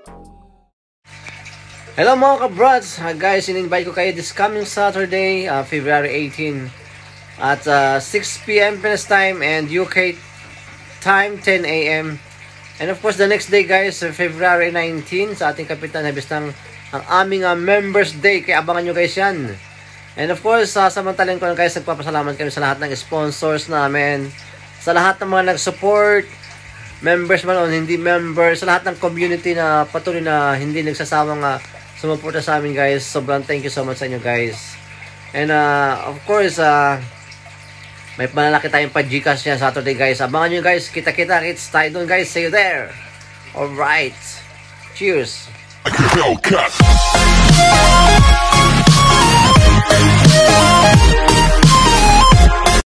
Hello mga kabrods! Guys, in-invite ko kayo this coming Saturday, February 18 at 6 p.m. Philippines time and UK time 10 a.m. And of course, the next day guys, February 19 sa ating kapitan, habis ng ang aming Members Day. Kaya abangan nyo guys yan. And of course, samantalan ko lang guys, nagpapasalamat kami sa lahat ng sponsors namin, sa lahat ng mga nag-support, members man o hindi members, sa lahat ng community na patuloy na hindi nagsasawang sumuporta sa amin guys. Sobrang thank you so much sa inyo guys. And of course, may panalaki tayong pa-Gcash yan Saturday guys. Abangan nyo guys. Kita-kita. It's tayo doon guys. See you there. Alright. Cheers.